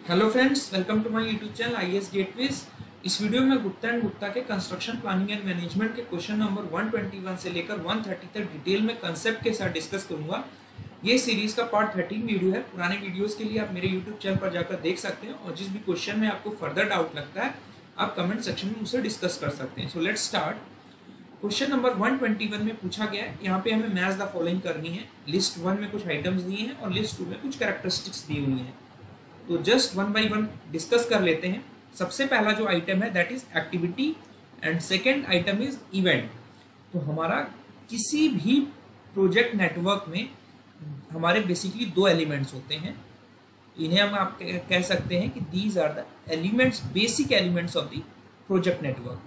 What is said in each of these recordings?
Hello friends, welcome to my YouTube channel IAS gateways. इस video में Gupta and Gupta के construction planning and management के question number 121 से लेकर 130 तक डिटेल में कंसेप्ट के साथ डिस्कस करूंगा। ये सीरीज का पार्ट 13 वीडियो है। पुराने वीडियोस के लिए आप मेरे यूट्यूब चैनल पर जाकर देख सकते हैं और जिस भी क्वेश्चन में आपको फर्दर डाउट लगता है आप कमेंट सेक्शन में मुझसे डिस्कस कर सकते हैं। So let's start. Question number 121 में पूछा गया है, यहाँ पे हमें मैच द फॉलोइंग करनी है। लिस्ट 1 में कुछ आइटम्स दिए हैं और लिस्ट 2 में कुछ कैरेक्टरिस्टिक्स दी हुई हैं। तो just one by one discuss कर लेते हैं। सबसे पहला जो आइटम है that is activity and second item is event. तो हमारा किसी भी प्रोजेक्ट नेटवर्क में हमारे बेसिकली दो एलिमेंट्स होते हैं। इन्हें हम आप कह सकते हैं कि these are the elements, basic elements of the project network.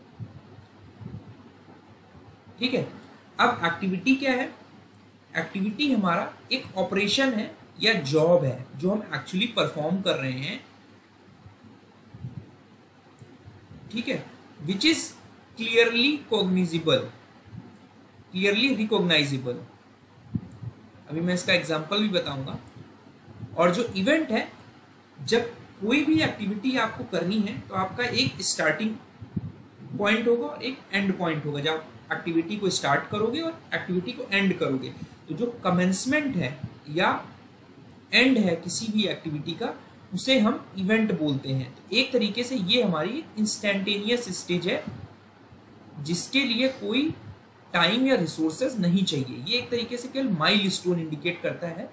ठीक है। अब एक्टिविटी क्या है? एक्टिविटी हमारा एक ऑपरेशन है या जॉब है जो हम एक्चुअली परफॉर्म कर रहे हैं। ठीक है, which is clearly cognizable, clearly recognizable. अभी मैं इसका एग्जांपल भी बताऊंगा। और जो इवेंट है, जब कोई भी एक्टिविटी आपको करनी है तो आपका एक स्टार्टिंग पॉइंट होगा और एक एंड पॉइंट होगा। जब आप एक्टिविटी को स्टार्ट करोगे और एक्टिविटी को एंड करोगे, तो जो कमेंसमेंट है या एंड है किसी भी एक्टिविटी का, उसे हम इवेंट बोलते हैं। तो एक तरीके से ये हमारी इंस्टेंटेनियस स्टेज है जिसके लिए कोई टाइम या रिसोर्सेज नहीं चाहिए। ये एक तरीके से केवल माइलस्टोन इंडिकेट करता है।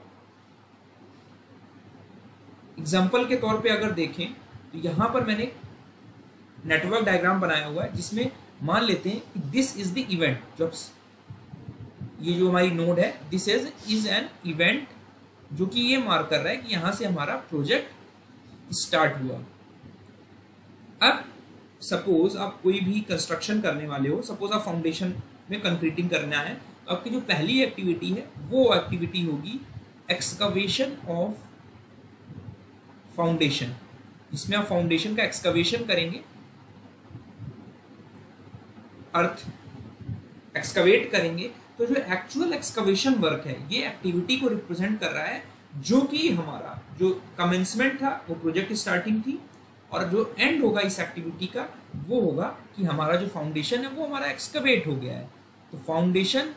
एग्जांपल के तौर पे अगर देखें तो यहां पर मैंने नेटवर्क डायग्राम बनाया हुआ है जिसमें मान लेते हैं कि दिस इज द इवेंट। जब ये जो हमारी नोड है, दिस इज एन इवेंट, जो कि ये मार्क कर रहा है कि यहां से हमारा प्रोजेक्ट स्टार्ट हुआ। अब सपोज आप कोई भी कंस्ट्रक्शन करने वाले हो, सपोज आप फाउंडेशन में कंक्रीटिंग करना है, तो आपकी जो पहली एक्टिविटी है वो एक्टिविटी होगी एक्सकवेशन ऑफ फाउंडेशन। इसमें आप फाउंडेशन का एक्सकवेशन करेंगे, अर्थ एक्सकवेट करेंगे। तो जो एक्चुअल एक्सकवेशन वर्क है ये एक्टिविटी को रिप्रेजेंट कर रहा है, जो कि हमारा जो कमेंसमेंट था वो प्रोजेक्ट स्टार्टिंग थी, और जो एंड होगा इस एक्टिविटी का वो होगा कि हमारा जो फाउंडेशन है वो हमारा एक्सकवेट हो गया है। तो foundation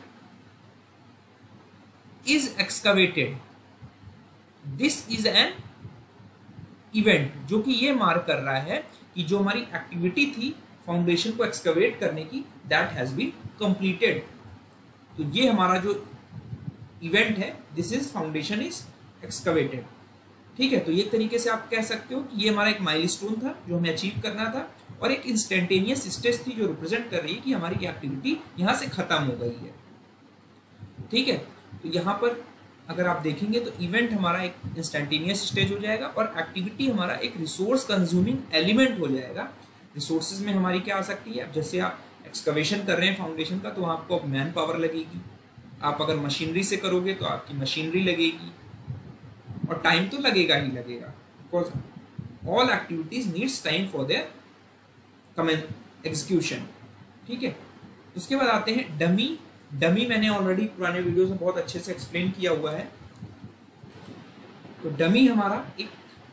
is excavated, this is an event, जो कि ये मार्क कर रहा है कि जो हमारी एक्टिविटी थी फाउंडेशन को एक्सकवेट करने की, दैट हैज बीन कंप्लीटेड। तो ये हमारा जो इवेंट है, this is foundation is excavated. ठीक है। तो ये तरीके से आप कह सकते हो कि ये हमारा एक माइलस्टोन था जो हमें अचीव करना था, और एक इंस्टेंटेनियस स्टेज थी जो रिप्रेजेंट कर रही है कि हमारी एक्टिविटी यहां से खत्म हो गई है। ठीक है। तो यहां पर अगर आप देखेंगे तो इवेंट हमारा एक इंस्टेंटेनियस स्टेज हो जाएगा और एक्टिविटी हमारा एक रिसोर्स कंज्यूमिंग एलिमेंट हो जाएगा। रिसोर्सेज में हमारी क्या आ सकती है? अब जैसे आप एक्सकवेशन कर रहे हैं फाउंडेशन का, तो वहाँ आपको मैन पावर लगेगी। आप अगर मशीनरी से करोगे तो आपकी मशीनरी लगेगी, और टाइम तो लगेगा ही लगेगा, because all activities needs time for their execution. ठीक है। उसके बाद आते हैं डमी। डमी मैंने ऑलरेडी पुराने वीडियोस में बहुत अच्छे से एक्सप्लेन किया हुआ है। तो डमी हमारा एक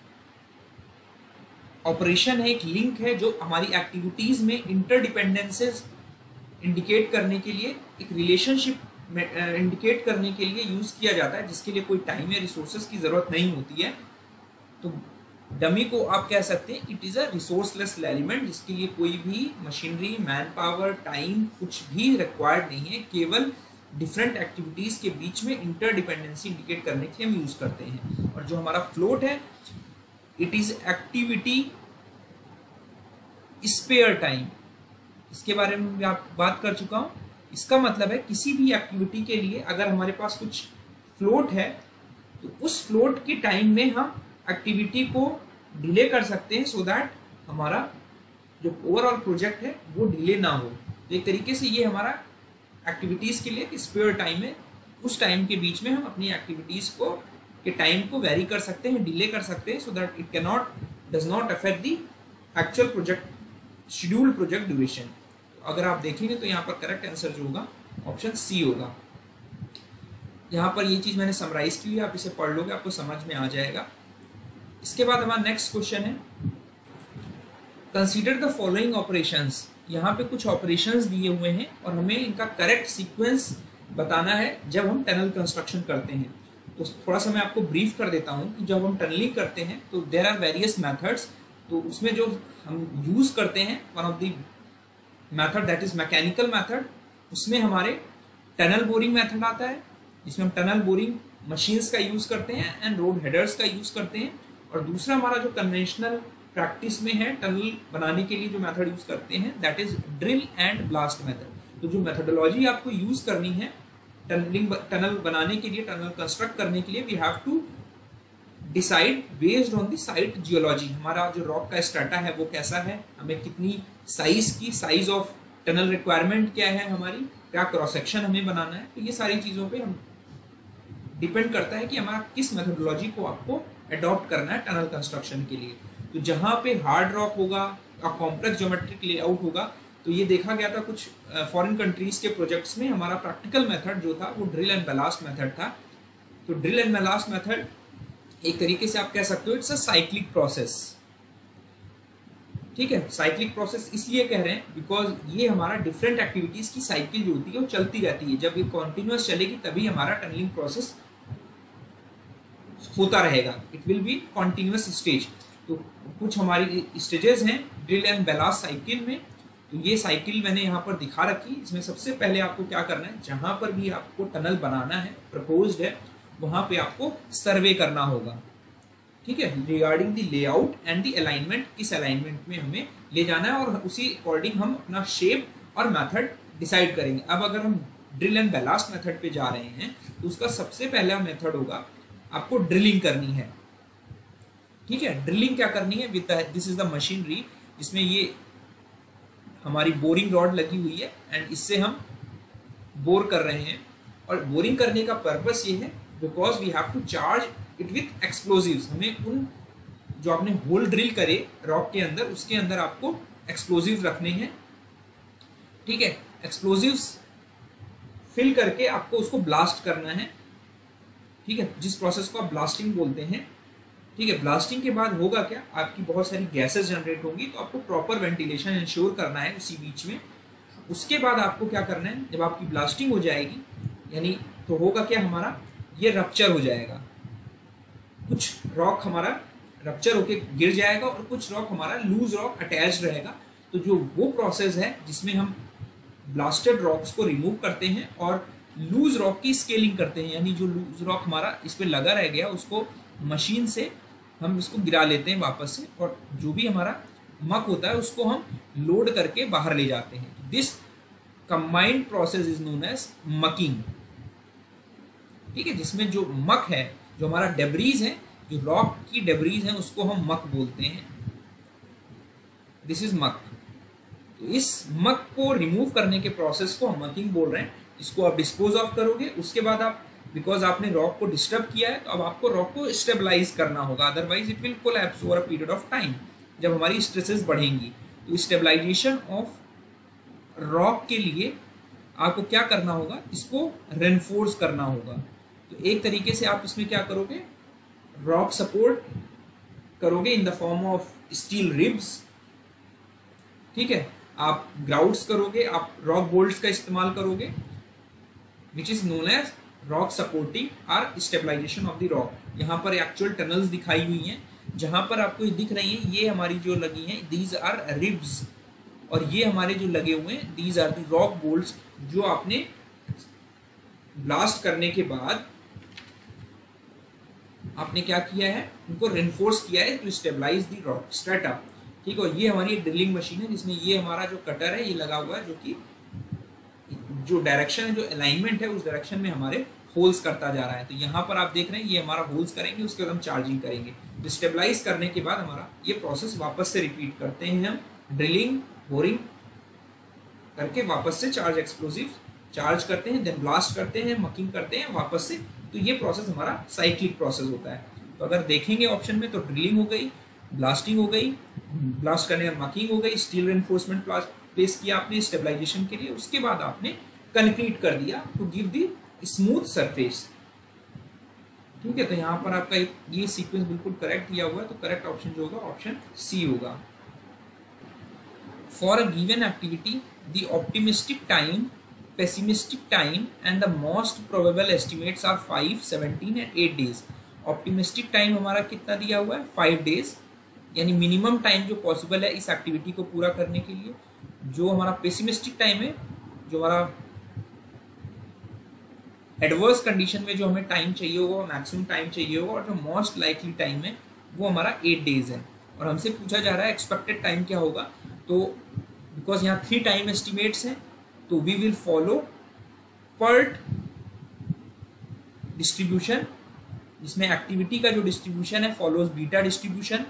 ऑपरेशन है, एक लिंक है जो हमारी एक्टिविटीज में इंटरडिपेंडेंसेस इंडिकेट करने के लिए, एक रिलेशनशिप इंडिकेट करने के लिए यूज किया जाता है, जिसके लिए कोई टाइम या रिसोर्सेज की जरूरत नहीं होती है। तो डमी को आप कह सकते हैं it is a resourceless element, जिसके लिए कोई भी मशीनरी, मैन पावर, टाइम कुछ भी रिक्वायर्ड नहीं है। केवल डिफरेंट एक्टिविटीज के बीच में इंटरडिपेंडेंसी इंडिकेट करने के लिए हम यूज करते हैं। और जो हमारा फ्लोट है, it is activity spare time. इसके बारे में मैं बात कर चुका हूं। इसका मतलब है किसी भी एक्टिविटी के लिए अगर हमारे पास कुछ फ्लोट है तो उस फ्लोट के टाइम में हम एक्टिविटी को डिले कर सकते हैं, सो दैट हमारा जो ओवरऑल प्रोजेक्ट है वो डिले ना हो। तो एक तरीके से ये हमारा एक्टिविटीज के लिए स्पेयर टाइम है। उस टाइम के बीच में हम अपनी एक्टिविटीज को के टाइम को वेरी कर सकते हैं, डिले कर सकते हैं, so that it does not affect the actual project scheduled project duration. अगर आप देखेंगे तो यहाँ पर करेक्ट आंसर जो होगा ऑप्शन सी होगा। यहाँ पर ये चीज़ मैंने समराइज की हुई है, आप इसे पढ़ लोगे आपको समझ में आ जाएगा। इसके बाद हमारा नेक्स्ट क्वेश्चन है, कंसीडर द फॉलोइंग ऑपरेशंस। यहाँ पे कुछ ऑपरेशंस दिए हुए हैं और हमें इनका करेक्ट सीक्वेंस बताना है जब हम टनल कंस्ट्रक्शन करते हैं। तो थोड़ा सा मैं आपको ब्रीफ कर देता हूँ कि जब हम टनलिंग करते हैं तो देयर आर वेरियस मेथड्स। तो उसमें जो हम यूज़ करते हैं, one of the method that is mechanical method, उसमें हमारे टनल बोरिंग मेथड आता है, जिसमें हम टनल बोरिंग मशीन्स का यूज़ करते हैं एंड रोड हेडर्स का यूज़ करते हैं। और दूसरा हमारा जो कन्वेंशनल प्रैक्टिस में है टनल बनाने के लिए जो मेथड यूज़ करते हैं, that is drill and blast method. तो जो मेथडोलॉजी आपको यूज़ करनी है टनल बनाने के लिए, टनल कंस्ट्रक्ट करने के लिए, we have to decide based on the site geology. हमारा जो रॉक का स्ट्रेटा है वो कैसा है, हमें कितनी साइज ऑफ टनल रिक्वायरमेंट क्या है, हमारी क्या क्रॉस सेक्शन हमें बनाना है। तो ये सारी चीज़ों पे हम डिपेंड करता है कि हमारा किस मेथडोलॉजी को आपको अडॉप्ट करना है टनल कंस्ट्रक्शन के लिए। तो जहाँ पे हार्ड रॉक होगा और कॉम्प्लेक्स ज्योमेट्रिक लेआउट होगा, तो ये देखा गया था कुछ फॉरेन कंट्रीज के प्रोजेक्ट्स में, हमारा प्रैक्टिकल मेथड जो था वो ड्रिल एंड ब्लास्ट मेथड था। तो ड्रिल एंड ब्लास्ट मेथड एक तरीके से आप कह सकते हो इट्स अ साइक्लिक प्रोसेस। ठीक है, साइक्लिक प्रोसेस इसलिए कह रहे हैं बिकॉज ये हमारा डिफरेंट एक्टिविटीज की साइकिल जो होती है वो चलती रहती है। जब ये कॉन्टिन्यूअस चलेगी तभी हमारा टनलिंग प्रोसेस होता रहेगा, it will be continuous stage. तो कुछ हमारी स्टेजेस हैं ड्रिल एंड ब्लास्ट साइकिल में। तो ये साइकिल मैंने यहाँ पर दिखा रखी। इसमें सबसे पहले आपको क्या करना है, जहाँ पर भी आपको टनल बनाना है, प्रपोज्ड है, वहाँ पे आपको सर्वे करना होगा। ठीक है, regarding the layout and the alignment, किस अलाइनमेंट में हमें ले जाना है, और उसी अकॉर्डिंग हम अपना शेप और मेथड डिसाइड करेंगे। अब अगर हम ड्रिल एंड ब्लास्ट मेथड पे जा रहे हैं तो उसका सबसे पहला मेथड होगा आपको ड्रिलिंग करनी है। ठीक है, ड्रिलिंग क्या करनी है, with this is the machinery, जिसमें ये हमारी बोरिंग रॉड लगी हुई है एंड इससे हम बोर कर रहे हैं। और बोरिंग करने का पर्पस ये है because we have to charge it with explosives. हमें उन जो आपने होल ड्रिल करे रॉक के अंदर, उसके अंदर आपको एक्सप्लोजिव्स रखने हैं। ठीक है, एक्सप्लोजिव्स फिल करके आपको उसको ब्लास्ट करना है। ठीक है, जिस प्रोसेस को आप ब्लास्टिंग बोलते हैं। ठीक है, ब्लास्टिंग के बाद होगा क्या, आपकी बहुत सारी गैसेस जनरेट होंगी, तो आपको प्रॉपर वेंटिलेशन इंश्योर करना है उसी बीच में। उसके बाद आपको क्या करना है, जब आपकी ब्लास्टिंग हो जाएगी यानी तो होगा क्या, हमारा ये रप्चर हो जाएगा, कुछ रॉक हमारा रप्चर होके गिर जाएगा और कुछ रॉक हमारा लूज रॉक अटैच रहेगा। तो जो वो प्रोसेस है जिसमें हम ब्लास्टेड रॉक्स को रिमूव करते हैं और लूज रॉक की स्केलिंग करते हैं, यानी जो लूज रॉक हमारा इस पर लगा रह गया उसको मशीन से हम इसको गिरा लेते हैं वापस से, और जो भी हमारा मक होता है उसको हम लोड करके बाहर ले जाते हैं। This combined process is known as mucking. ठीक है, जिसमें जो मक है, जो हमारा डेब्रीज है, जो रॉक की डेब्रीज है, उसको हम मक बोलते हैं। दिस इज मक। तो इस मक को रिमूव करने के प्रोसेस को हम मकिंग बोल रहे हैं। इसको आप डिस्पोज ऑफ करोगे, उसके बाद आप, बिकॉज आपने रॉक को डिस्टर्ब किया है, तो अब आपको रॉक को स्टेबलाइज करना होगा, otherwise it will collapse over a period of time. जब हमारी स्ट्रेसेस बढ़ेंगी तो स्टेबलाइजेशन ऑफ रॉक के लिए आपको क्या करना होगा, इसको रेनफोर्स करना होगा। तो एक तरीके से आप इसमें क्या करोगे, रॉक सपोर्ट करोगे in the form of steel ribs. ठीक है, आप ग्राउट्स करोगे, आप रॉक बोल्ट्स का इस्तेमाल करोगे, which is known as rock supporting और स्टेबलाइजेशन ऑफ द रॉक। यहाँ पर एक्चुअल टनल्स दिखाई हुई हैं, जहाँ पर आपको ये दिख रही है, ये हमारी जो लगी हैं, दीज आर रिब्स, और ये हमारे जो लगे हुए हैं, these are the rock bolts, जो आपने ब्लास्ट करने के बाद आपने क्या किया है, उनको रेनफोर्स किया है to stabilize the rock strata. ठीक है, ये हमारी एक ड्रिलिंग मशीन है जिसमें ये हमारा जो कटर है ये लगा हुआ है, जो कि जो डायरेक्शन है, जो अलाइनमेंट है, उस डायरेक्शन में हमारे होल्स करता जा रहा है। तो यहाँ पर आप देख रहे हैं ये हमारा होल्स करेंगे, उसके बाद हम चार्जिंग करेंगे। तो स्टेबलाइज करने के बाद हमारा ये प्रोसेस वापस से रिपीट करते हैं हम, ड्रिलिंग बोरिंग करके वापस से चार्ज एक्सप्लोजिव चार्ज करते हैं, देन ब्लास्ट करते हैं, मकिंग करते हैं वापस से। तो ये प्रोसेस हमारा साइक्लिक प्रोसेस होता है। तो अगर देखेंगे ऑप्शन में तो ड्रिलिंग हो गई, ब्लास्टिंग हो गई, ब्लास्ट करने का मकिंग हो गई, स्टील रेनफोर्समेंट प्लेस किया आपने स्टेबलाइजेशन के लिए, उसके बाद आपने कंक्रीट कर दिया to give the smooth surface. ठीक है, तो यहाँ पर आपका ये सीक्वेंस बिल्कुल करेक्ट दिया हुआ है, तो करेक्ट ऑप्शन जो होगा ऑप्शन सी होगा। For a given activity the optimistic time, pessimistic time and the most probable estimates are 5, 17 and 8 days. Optimistic time हमारा कितना दिया हुआ है 5 डेज, यानी मिनिमम टाइम जो पॉसिबल है इस एक्टिविटी को पूरा करने के लिए। जो हमारा पेसिमिस्टिक टाइम है, जो हमारा एडवर्स कंडीशन में जो हमें टाइम चाहिए होगा, मैक्सिमम टाइम चाहिए होगा, और जो मोस्ट लाइकली टाइम है वो हमारा 8 डेज है। और हमसे पूछा जा रहा है एक्सपेक्टेड टाइम क्या होगा, तो बिकॉज यहाँ 3 टाइम एस्टिमेट्स हैं तो we will follow PERT distribution, जिसमें एक्टिविटी का जो डिस्ट्रीब्यूशन है फॉलोज बीटा डिस्ट्रीब्यूशन,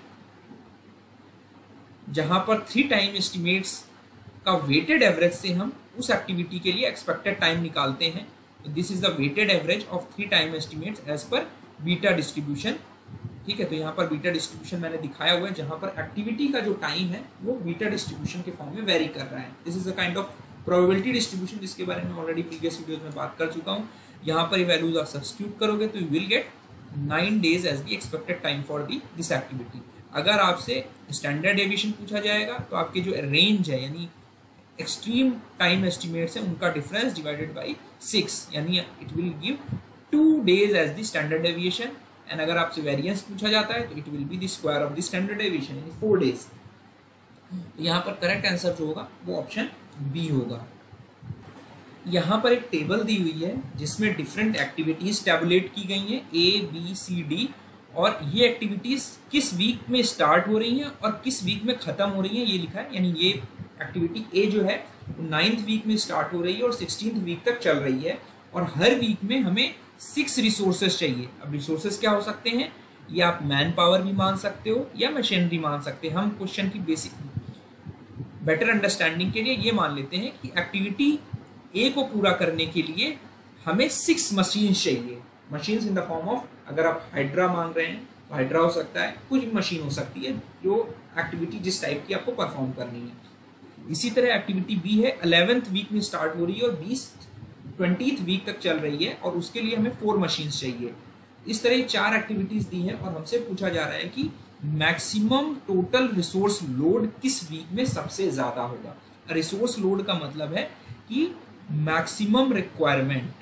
जहां पर 3 टाइम एस्टिमेट्स का वेटेड एवरेज से हम उस एक्टिविटी के लिए एक्सपेक्टेड टाइम निकालते हैं। This is the weighted average of 3 time estimates as per beta distribution. ठीक है, तो यहाँ पर बीटा डिस्ट्रीब्यूशन मैंने दिखाया हुआ है, जहां पर एक्टिविटी का जो टाइम है वो बीटा डिस्ट्रीब्यूशन के फॉर्म में वेरी कर रहा है। This is a kind of probability distribution, जिसके बारे में ऑलरेडी प्रीवियस वीडियोस में बात कर चुका हूँ। यहाँ पर ये वैल्यूज आप सब्स्टिट्यूट करोगे तो you will get 9 days as the expected time for this activity. अगर आपसे स्टैंडर्ड डेविएशन पूछा जाएगा तो आपके जो रेंज है यानी एक्सट्रीम टाइम एस्टिमेट्स है उनका डिफरेंस डिवाइडेड बाई 6, यानी it will give 2 days as the standard deviation. And अगर आपसे वेरिएंस पूछा जाता है तो it will be the square of the standard deviation, यानी 4 डेज। तो यहाँ पर करेक्ट आंसर जो होगा वो ऑप्शन बी होगा। यहाँ पर एक टेबल दी हुई है जिसमें डिफरेंट एक्टिविटीज टैबुलेट की गई हैं A, B, C, D, और ये एक्टिविटीज किस वीक में स्टार्ट हो रही हैं और किस वीक में खत्म हो रही हैं ये लिखा है। यानी ये एक्टिविटी A जो है वो 9th वीक में स्टार्ट हो रही है और 16th वीक तक चल रही है, और हर वीक में हमें 6 रिसोर्सेज चाहिए। अब रिसोर्सेज क्या हो सकते हैं, ये आप मैन पावर भी मान सकते हो या मशीनरी मान सकते हैं। हम क्वेश्चन की बेसिक बेटर अंडरस्टैंडिंग के लिए ये मान लेते हैं कि एक्टिविटी A को पूरा करने के लिए हमें 6 मशीन चाहिए। Machines in the form of, अगर आप हाइड्रा मांग रहे हैं तो हाइड्रा हो सकता है, कुछ भी मशीन हो सकती है जो एक्टिविटी जिस टाइप की आपको परफॉर्म करनी है। इसी तरह एक्टिविटी B है 11th वीक में स्टार्ट हो रही है और 20th वीक तक चल रही है, और उसके लिए हमें 4 मशीन्स चाहिए। इस तरह 4 एक्टिविटीज दी हैं और हमसे पूछा जा रहा है कि मैक्सिमम टोटल रिसोर्स लोड किस वीक में सबसे ज्यादा होगा। रिसोर्स लोड का मतलब है कि maximum requirement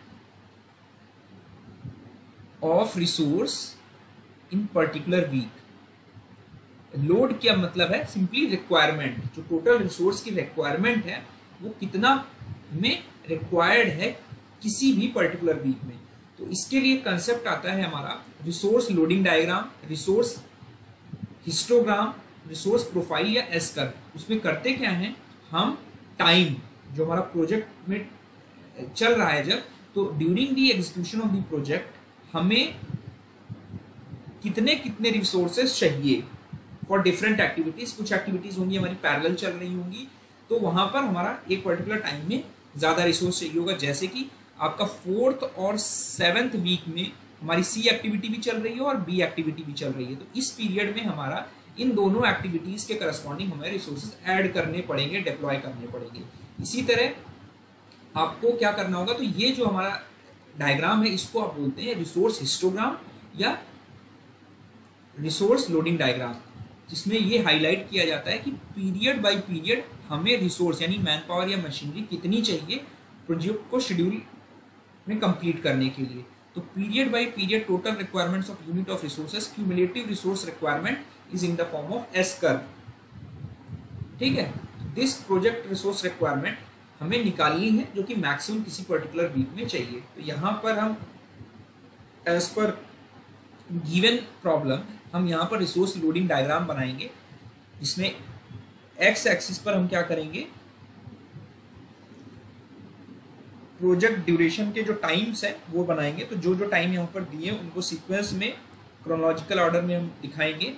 of resource in particular week. Load क्या मतलब है, सिंपली रिक्वायरमेंट, जो टोटल रिसोर्स की रिक्वायरमेंट है वो कितना हमें रिक्वायर्ड है किसी भी पर्टिकुलर वीक में। तो इसके लिए कंसेप्ट आता है हमारा resource loading diagram, resource histogram, resource profile या एस कर्व। उसमें करते क्या है, हम टाइम जो हमारा प्रोजेक्ट में चल रहा है जब, तो during the execution of the project हमें कितने कितने रिसोर्सेज चाहिए फॉर डिफरेंट एक्टिविटीज। कुछ एक्टिविटीज होंगी हमारी पैरेलल चल रही होंगी, तो वहां पर हमारा एक पर्टिकुलर टाइम में ज्यादा रिसोर्स चाहिए होगा। जैसे कि आपका 4th और 7th वीक में हमारी C एक्टिविटी भी चल रही है और B एक्टिविटी भी चल रही है, तो इस पीरियड में हमारा इन दोनों एक्टिविटीज के करस्पॉन्डिंग हमें रिसोर्सेज ऐड करने पड़ेंगे, डिप्लॉय करने पड़ेंगे। इसी तरह आपको क्या करना होगा, तो ये जो हमारा डायग्राम है इसको आप बोलते हैं रिसोर्स हिस्टोग्राम या रिसोर्स लोडिंग डायग्राम, जिसमें ये हाईलाइट किया जाता है कि पीरियड बाय पीरियड हमें रिसोर्स यानी मैन पावर या मशीनरी कितनी चाहिए प्रोजेक्ट को शेड्यूल में कंप्लीट करने के लिए। तो period by period total requirements of unit of resources, cumulative resource requirement is in the form of S curve. ठीक है, दिस प्रोजेक्ट रिसोर्स रिक्वायरमेंट हमें निकालनी है जो कि मैक्सिमम किसी पर्टिकुलर वीक में चाहिए। तो यहाँ पर हम एज पर गिवन प्रॉब्लम हम यहाँ पर रिसोर्स लोडिंग डायग्राम बनाएंगे, जिसमें एक्स एक्सिस पर हम क्या करेंगे, प्रोजेक्ट ड्यूरेशन के जो टाइम्स है वो बनाएंगे। तो जो जो टाइम यहाँ पर दिए उनको सीक्वेंस में क्रोनोलॉजिकल ऑर्डर में हम दिखाएंगे।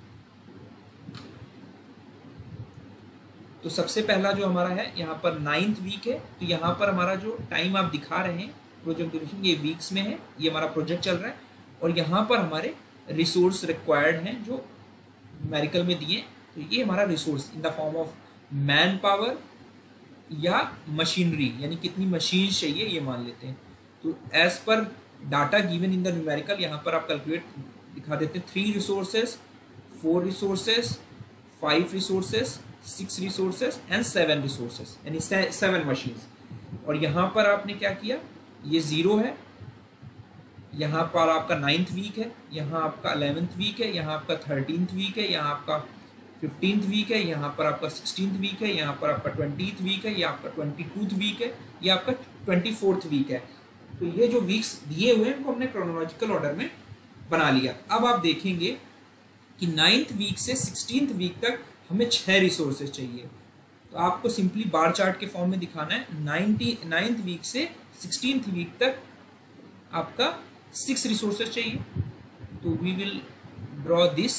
तो सबसे पहला जो हमारा है यहाँ पर 9th वीक है, तो यहाँ पर हमारा जो टाइम आप दिखा रहे हैं प्रोजेक्ट ड्यूरेशन ये वीक्स में है, ये हमारा प्रोजेक्ट चल रहा है, और यहाँ पर हमारे रिसोर्स रिक्वायर्ड हैं जो न्यूमेरिकल में दिए। तो ये हमारा resource in the form of man power या मशीनरी, यानी कितनी मशीन चाहिए ये मान लेते हैं। तो as per data given in the numerical, यहाँ पर आप कैलकुलेट दिखा देते हैं 3 resources, 4 resources, 5 resources, 6 resources and 7 resources, यानी 7 मशीन्स। और यहाँ पर आपने क्या किया, ये 0 है, यहाँ पर आपका 9th वीक है, यहाँ आपका 11th वीक है, यहाँ आपका 13th वीक है, यहाँ आपका 15th वीक है, यहाँ पर आपका 16th वीक है, यहाँ पर आपका 20th वीक है, ये आपका 22th वीक है, ये आपका 24th वीक है। तो ये जो वीक्स दिए हुए हैं उनको हमने क्रोनोलॉजिकल ऑर्डर में बना लिया। अब आप देखेंगे कि 9th वीक से 16th वीक तक हमें 6 रिसोर्सेज चाहिए। तो आपको सिंपली बार चार्ट के फॉर्म में दिखाना है। 9th वीक से 16th वीक तक आपका 6 रिसोर्सेज चाहिए। तो वी विल ड्रॉ दिस।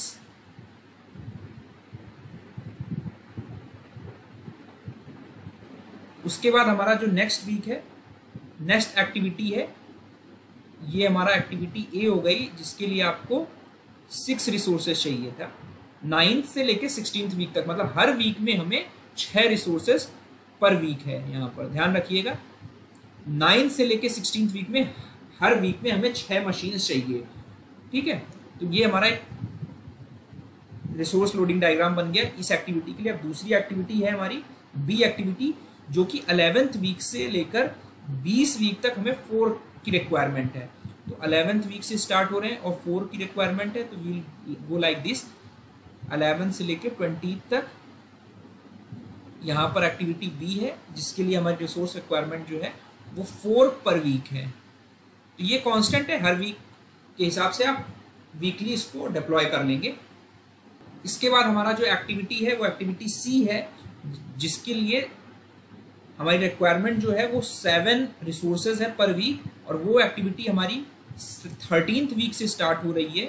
उसके बाद हमारा जो नेक्स्ट वीक है, नेक्स्ट एक्टिविटी है, ये हमारा एक्टिविटी ए हो गई, जिसके लिए आपको 6 रिसोर्सेज चाहिए था। 9th से लेके 16th वीक तक, मतलब हर वीक में हमें 6 रिसोर्सेज पर वीक है। यहाँ पर ध्यान रखिएगा, 9th से लेके 16th वीक में हर वीक में हमें 6 मशीन्स चाहिए। ठीक है, तो ये हमारा एक रिसोर्स लोडिंग डायग्राम बन गया इस एक्टिविटी के लिए। अब दूसरी एक्टिविटी है हमारी बी एक्टिविटी, जो कि 11th वीक से लेकर 20 वीक तक हमें 4 की रिक्वायरमेंट है। तो 11th वीक से स्टार्ट हो रहे हैं और 4 की रिक्वायरमेंट है, तो वील गो लाइक दिस। 11 से लेकर 20 तक यहाँ पर एक्टिविटी बी है, जिसके लिए हमारी रिसोर्स रिक्वायरमेंट जो है वो 4 पर वीक है। तो ये कांस्टेंट है, हर वीक के हिसाब से आप वीकली इसको डिप्लॉय कर लेंगे। इसके बाद हमारा जो एक्टिविटी है वो एक्टिविटी सी है, जिसके लिए हमारी रिक्वायरमेंट जो है वो 7 रिसोर्सेज है पर वीक, और वो एक्टिविटी हमारी 13th वीक से स्टार्ट हो रही है,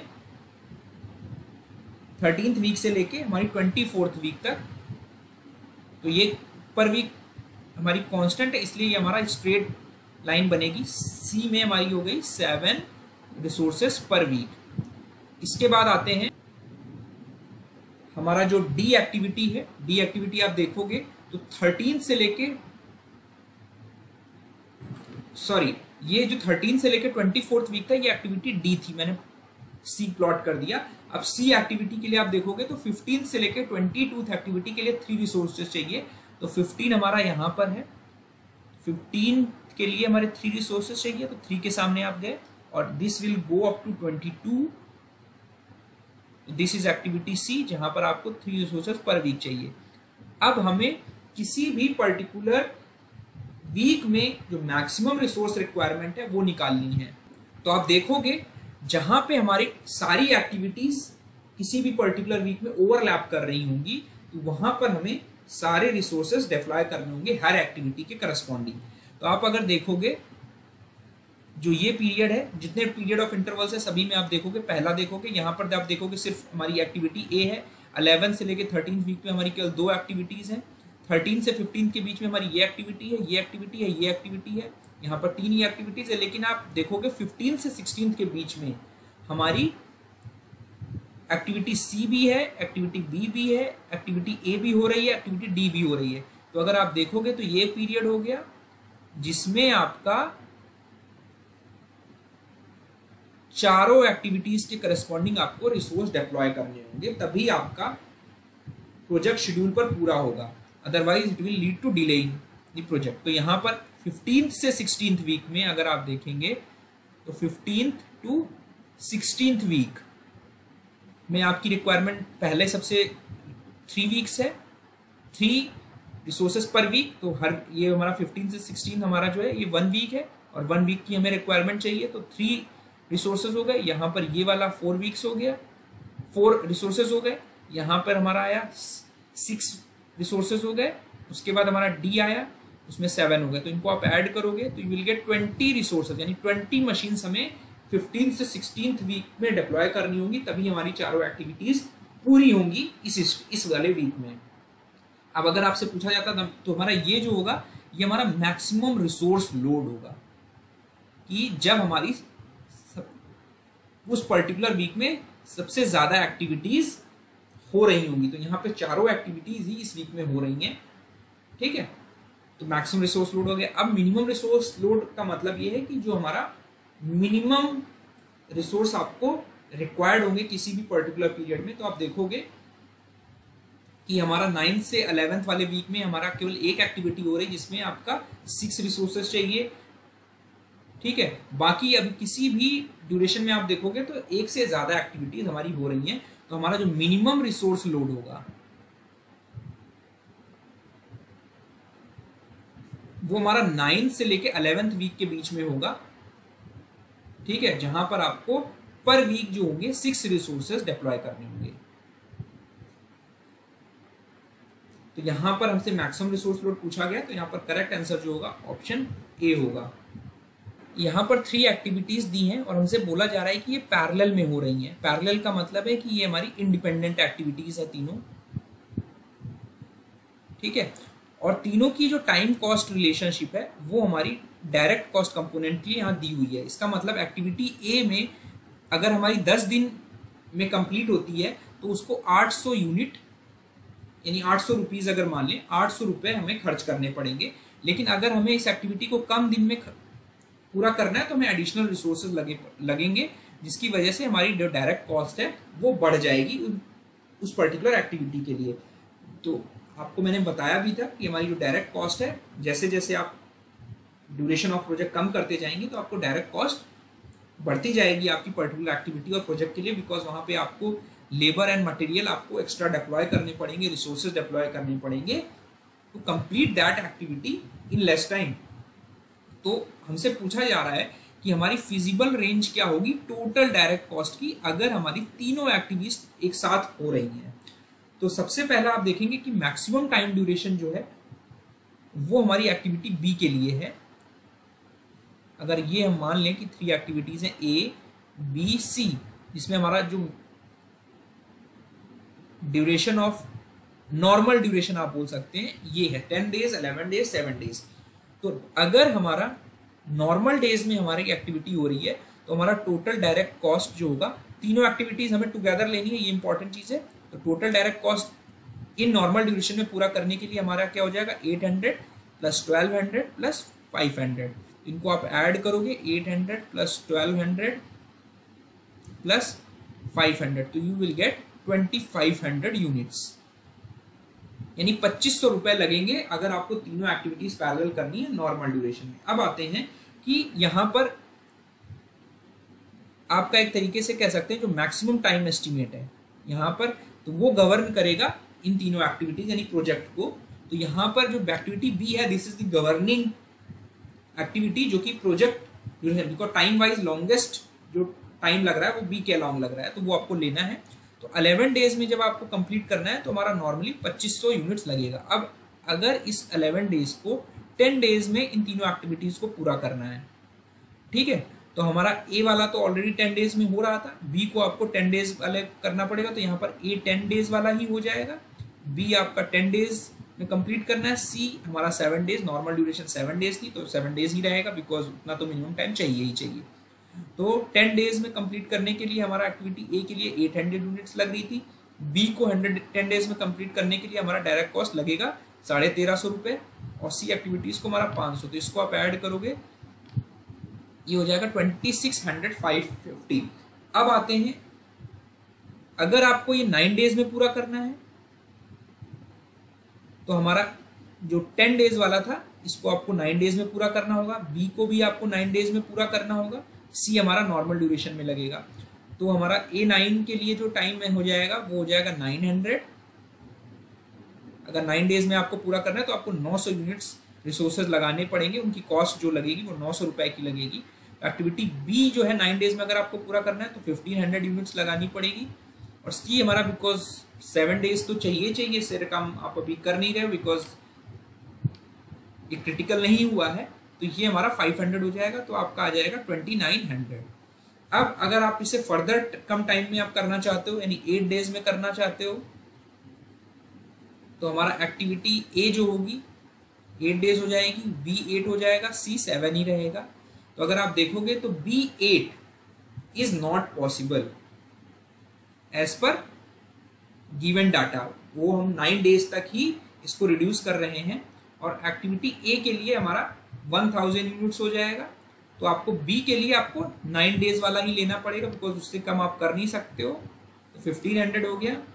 13th वीक से लेके हमारी 24th वीक तक। तो ये पर वीक हमारी कांस्टेंट है, इसलिए ये हमारा स्ट्रेट लाइन बनेगी। सी में हमारी हो गई 7 रिसोर्सेज पर वीक। इसके बाद आते हैं हमारा जो डी एक्टिविटी है। डी एक्टिविटी आप देखोगे तो 13 से लेके ये जो 13 से लेके 24th वीक था, ये एक्टिविटी डी थी, मैंने सी प्लॉट कर दिया। अब सी एक्टिविटी के लिए आप देखोगे तो 15 से लेके 22th एक्टिविटी के लिए 3 रिसोर्सेज चाहिए। तो 15 हमारा यहाँ पर है, 15 के लिए हमारे 3 रिसोर्सेज चाहिए, तो 3 के सामने आप गए, और this will go up to 22। This is activity C, जहां पर आपको 3 रिसोर्सेज पर वीक चाहिए। अब हमें किसी भी पर्टिकुलर वीक में जो मैक्सिमम रिसोर्स रिक्वायरमेंट है वो निकालनी है। तो आप देखोगे जहां पे हमारी सारी एक्टिविटीज किसी भी पर्टिकुलर वीक में ओवरलैप कर रही होंगी, तो वहां पर हमें सारे रिसोर्सेज डिप्लॉय करने होंगे हर एक्टिविटी के करस्पॉन्डिंग। तो आप अगर देखोगे जो ये पीरियड है, जितने पीरियड ऑफ इंटरवल्स है सभी में आप देखोगे, पहला देखोगे यहाँ पर आप देखोगे सिर्फ हमारी एक्टिविटी ए है। 11 से लेके 13 वीक में हमारी केवल 2 एक्टिविटीज हैं। 13 से 15 के बीच में हमारी ये एक्टिविटी है, ये एक्टिविटी है, ये एक्टिविटी है, यहाँ पर 3 ही एक्टिविटीज है। लेकिन आप देखोगे 15 से 16 के बीच में हमारी एक्टिविटी सी भी है, एक्टिविटी बी भी है, एक्टिविटी ए भी हो रही है, एक्टिविटी डी भी हो रही है। तो अगर आप देखोगे तो ये पीरियड हो गया जिसमें आपका चारों एक्टिविटीज के करस्पॉन्डिंग आपको रिसोर्स डिप्लॉय करने होंगे, तभी आपका प्रोजेक्ट शेड्यूल पर पूरा होगा, otherwise it will lead to delay in the project. तो यहाँ पर 15th से 16th वीक में अगर आप देखेंगे तो 15th टू 16th वीक में आपकी रिक्वायरमेंट पहले सबसे 3 वीक्स है, 3 रिसोर्सेज पर वीक। तो हर ये हमारा 15 से 16 हमारा जो है ये 1 वीक है, और 1 वीक की हमें रिक्वायरमेंट चाहिए, तो 3 रिसोर्सेज हो गए। यहाँ पर ये वाला 4 वीक्स हो गया, 4 रिसोर्सेज हो गए। यहाँ पर हमारा आया 6 रिसोर्सेज हो गए। उसके बाद हमारा डी आया, उसमें 7 हो गए। तो इनको आप ऐड करोगे तो यू विल गेट 20 रिसोर्सेज, यानी 20 मशीन्स हमें 15 से 16th वीक में डिप्लॉय करनी होंगी, तभी हमारी चारों एक्टिविटीज पूरी होंगी इस वाले वीक में। अब अगर आपसे पूछा जाता तो हमारा ये जो होगा ये हमारा मैक्सिमम रिसोर्स लोड होगा, कि जब हमारी उस पर्टिकुलर वीक में सबसे ज्यादा एक्टिविटीज हो रही होंगी। तो यहाँ पे चारों एक्टिविटीज ही इस वीक में हो रही हैं, ठीक है। तो मैक्सिमम रिसोर्स लोड हो गया। अब मिनिमम रिसोर्स लोड का मतलब ये है कि जो हमारा मिनिमम रिसोर्स आपको रिक्वायर्ड होंगे किसी भी पर्टिकुलर पीरियड में। तो आप देखोगे कि हमारा 9th से 11th वाले वीक में हमारा केवल एक एक्टिविटी हो रही है जिसमें आपका 6 रिसोर्सेज चाहिए, ठीक है। बाकी अभी किसी भी ड्यूरेशन में आप देखोगे तो एक से ज्यादा एक्टिविटीज हमारी हो रही हैं। तो हमारा जो मिनिमम रिसोर्स लोड होगा वो हमारा 9th से लेके 11th वीक के बीच में होगा, ठीक है, जहां पर आपको पर वीक जो होंगे 6 रिसोर्सेज डिप्लॉय करने होंगे। तो यहां पर हमसे मैक्सिमम रिसोर्स लोड पूछा गया, तो यहां पर करेक्ट आंसर जो होगा ऑप्शन ए होगा। यहां पर 3 एक्टिविटीज दी हैं और हमसे बोला जा रहा है कि ये पैरेलल में हो रही हैं। पैरेलल का मतलब है कि ये हमारी इंडिपेंडेंट एक्टिविटीज है तीनों, ठीक है। और तीनों की जो टाइम कॉस्ट रिलेशनशिप है वो हमारी डायरेक्ट कॉस्ट कंपोनेंट के लिए यहाँ दी हुई है। इसका मतलब एक्टिविटी ए में अगर हमारी 10 दिन में कंप्लीट होती है तो उसको 800 यूनिट यानी 800 रुपीज अगर मान लें 800 रुपये हमें खर्च करने पड़ेंगे। लेकिन अगर हमें इस एक्टिविटी को कम दिन में पूरा करना है तो हमें एडिशनल रिसोर्सेज लगेंगे, जिसकी वजह से हमारी जो डायरेक्ट कॉस्ट है वो बढ़ जाएगी उस पर्टिकुलर एक्टिविटी के लिए। तो आपको मैंने बताया भी था कि हमारी जो डायरेक्ट कॉस्ट है, जैसे जैसे आप ड्यूरेशन ऑफ प्रोजेक्ट कम करते जाएंगे तो आपको डायरेक्ट कॉस्ट बढ़ती जाएगी आपकी पर्टिकुलर एक्टिविटी और प्रोजेक्ट के लिए, बिकॉज वहाँ पे आपको लेबर एंड मटेरियल आपको एक्स्ट्रा डिप्लॉय करने पड़ेंगे, रिसोर्सेज डिप्लॉय करने पड़ेंगे to complete that activity in less time. तो हमसे पूछा जा रहा है कि हमारी फिजिबल रेंज क्या होगी टोटल डायरेक्ट कॉस्ट की अगर हमारी तीनों एक्टिविटीज एक साथ हो रही हैं। तो सबसे पहला आप देखेंगे कि मैक्सिमम टाइम ड्यूरेशन जो है वो हमारी एक्टिविटी बी के लिए है। अगर ये हम मान लें कि 3 एक्टिविटीज हैं ए बी सी, जिसमें हमारा जो ड्यूरेशन ऑफ नॉर्मल ड्यूरेशन आप बोल सकते हैं ये है 10 डेज 11 डेज 7 डेज। तो अगर हमारा नॉर्मल डेज में हमारी एक्टिविटी हो रही है तो हमारा टोटल डायरेक्ट कॉस्ट जो होगा, तीनों एक्टिविटीज हमें टुगेदर लेनी है, ये इंपॉर्टेंट चीज है। तो total direct cost in normal duration में पूरा करने के लिए हमारा क्या हो जाएगा 800 प्लस 1200 प्लस 500। इनको आप ऐड करोगे 800 प्लस 1200 प्लस 500 तो यू विल गेट 2500 यूनिट्स, यानी 2500 रुपए लगेंगे अगर आपको तीनों एक्टिविटीज पैरेलल करनी है नॉर्मल ड्यूरेशन में। अब आते हैं कि यहां पर आपका एक तरीके से कह सकते हैं जो मैक्सिमम टाइम एस्टिमेट है यहां पर, तो वो गवर्न करेगा इन तीनों एक्टिविटीज यानी प्रोजेक्ट को। तो यहां पर जो एक्टिविटी बी है this is the governing activity जो कि project because time wise longest जो टाइम लग रहा है वो बी के अलॉन्ग लग रहा है, तो वो आपको लेना है। तो 11 डेज में जब आपको कंप्लीट करना है तो हमारा नॉर्मली 2500 यूनिट्स लगेगा। अब अगर इस 11 डेज को 10 डेज में इन तीनों एक्टिविटीज को पूरा करना है, ठीक है, तो हमारा ए वाला तो ऑलरेडी 10 डेज में हो रहा था, बी को आपको 10 डेज वाले करना पड़ेगा, तो यहाँ पर ए 10 डेज वाला ही हो जाएगा, बी आपका 10 डेज में कंप्लीट करना है, सी हमारा 7 डेज, नॉर्मल ड्यूरेशन 7 डेज थी तो 7 डेज ही रहेगा बिकॉज उतना तो मिनिमम टाइम चाहिए ही चाहिए। तो 10 डेज में कंप्लीट करने के लिए हमारा एक्टिविटी ए के लिए 800 यूनिट्स लग रही थी, बी को 10 डेज में कंप्लीट करने के लिए हमारा डायरेक्ट कॉस्ट लगेगा 1350 रुपये और सी एक्टिविटीज को हमारा 500, तो इसको आप ऐड करोगे ये हो जाएगा 2650। अब आते हैं अगर आपको ये 9 डेज में पूरा करना है तो हमारा जो 10 डेज वाला था इसको आपको 9 डेज में पूरा करना होगा, बी को भी आपको 9 डेज में पूरा करना होगा, सी हमारा नॉर्मल ड्यूरेशन में लगेगा। तो हमारा A9 के लिए जो टाइम में हो जाएगा वो हो जाएगा 900। अगर 9 डेज में आपको पूरा करना है तो आपको 900 यूनिट्स रिसोर्सेज लगाने पड़ेंगे, उनकी कॉस्ट जो लगेगी वो 900 रुपए की लगेगी। एक्टिविटी बी जो है 9 डेज में अगर आपको पूरा करना है तो 1500 यूनिट्स लगानी पड़ेगी। और सी हमारा बिकॉज 7 डेज तो चाहिए, इससे कम आप अभी कर नहीं रहे बिकॉज ये क्रिटिकल नहीं हुआ है, तो ये हमारा 500 हो जाएगा, तो आपका आ जाएगा 2900। अब अगर आप इसे फर्दर कम टाइम में आप करना चाहते हो यानी 8 डेज में करना चाहते हो तो हमारा एक्टिविटी ए जो होगी 8 डेज हो जाएगी, बी 8 हो जाएगा, सी 7 ही रहेगा। तो अगर आप देखोगे तो B 8 is not possible as per given data, वो हम 9 डेज तक ही इसको रिड्यूस कर रहे हैं और एक्टिविटी ए के लिए हमारा 1000 यूनिट्स हो जाएगा। तो तो आपको बी के लिए आपको 9 डेज वाला ही लेना पड़ेगा, बिकॉज उससे कम आप कर नहीं सकते हो। तो 1500 हो गया।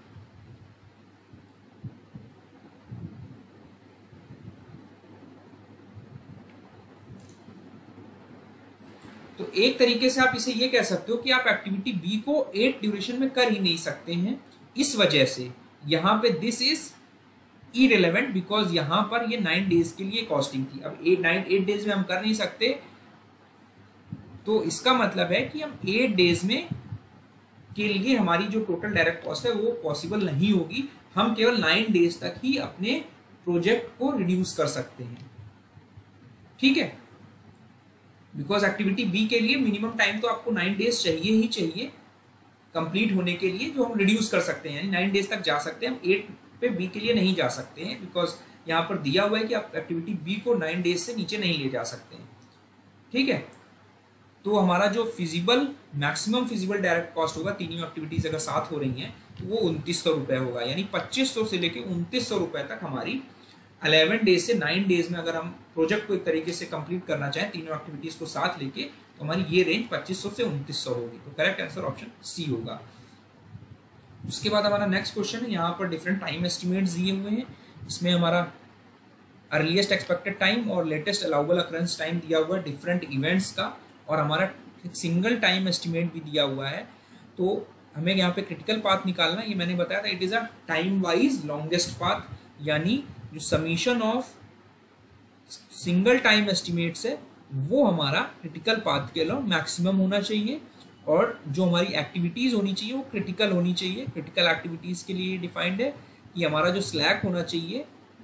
तो एक तरीके से आप इसे ये कह सकते हो कि आप एक्टिविटी बी को 8 ड्यूरेशन में कर ही नहीं सकते हैं, इस वजह से यहां पे दिस इज इरेलेवेंट, बिकॉज यहां पर ये 9 डेज के लिए कॉस्टिंग थी। अब 8 डेज में हम कर नहीं सकते, तो इसका मतलब है कि हम 8 डेज में के लिए हमारी जो टोटल डायरेक्ट कॉस्ट है वो पॉसिबल नहीं होगी। हम केवल 9 डेज तक ही अपने प्रोजेक्ट को रिड्यूस कर सकते हैं, ठीक है। बिकॉज एक्टिविटी बी के लिए मिनिमम टाइम तो आपको 9 डेज चाहिए ही चाहिए कंप्लीट होने के लिए, जो हम रिड्यूस कर सकते हैं, यानी 9 डेज तक जा सकते हैं। हम 8 पे बी के लिए नहीं जा सकते हैं, बिकॉज यहाँ पर दिया हुआ है कि आप एक्टिविटी बी को 9 डेज से नीचे नहीं ले जा सकते हैं, ठीक है। तो हमारा जो feasible maximum feasible direct cost होगा तीनों एक्टिविटीज अगर साथ हो रही हैं तो वो 2900 रुपये होगा, यानी 2500 से लेके 2900 रुपये तक हमारी 11 डेज से 9 डेज में अगर हम प्रोजेक्ट को एक तरीके से कंप्लीट करना चाहें तीनों एक्टिविटीज को साथ लेके, तो हमारी ये रेंज 2500 से 2900 होगी। तो करेक्ट आंसर ऑप्शन सी होगा। उसके बाद हमारा नेक्स्ट क्वेश्चन है, यहाँ पर डिफरेंट टाइम एस्टिमेट्स दिए हुए हैं। इसमें हमारा अर्लीस्ट एक्सपेक्टेड टाइम और लेटेस्ट अलाउबल अकरेंस टाइम दिया हुआ है डिफरेंट इवेंट्स का, और हमारा एक सिंगल टाइम एस्टिमेट भी दिया हुआ है। तो हमें यहाँ पे क्रिटिकल पाथ निकालना है। ये मैंने बताया था, it is a time wise longest path, यानी जो summation of single time estimates है वो हमारा क्रिटिकल पाथ के अलॉन्ग मैक्सिमम होना चाहिए, और जो हमारी एक्टिविटीज होनी चाहिए वो क्रिटिकल होनी चाहिए। क्रिटिकल एक्टिविटीज के लिए डिफाइंड है कि हमारा जो स्लैक होना चाहिए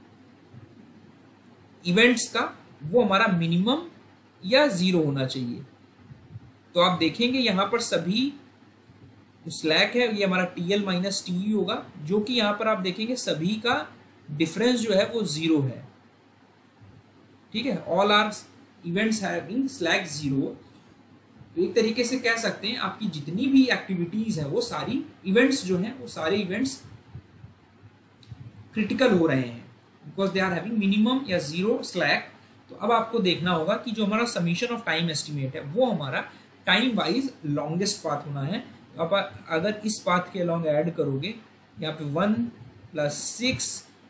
इवेंट्स का वो हमारा मिनिमम या 0 होना चाहिए। तो आप देखेंगे यहाँ पर सभी स्लैक है ये हमारा TL माइनस TE होगा, जो कि यहाँ पर आप देखेंगे सभी का डिफरेंस जो है वो 0 है, ठीक है। All are events having slack 0। तो एक तरीके से कह सकते हैं आपकी जितनी भी एक्टिविटीज हैं वो सारी इवेंट्स जो हैं वो सारे इवेंट्स क्रिटिकल हो रहे हैं, because they are having minimum या 0 स्लैक। तो अब आपको देखना होगा कि जो हमारा समीशन ऑफ टाइम एस्टिमेट है वो हमारा टाइम वाइज लॉन्गेस्ट पाथ होना है। तो आप अगर इस पाथ के अलॉन्ग ऐड करोगे यहाँ पे 1 + 6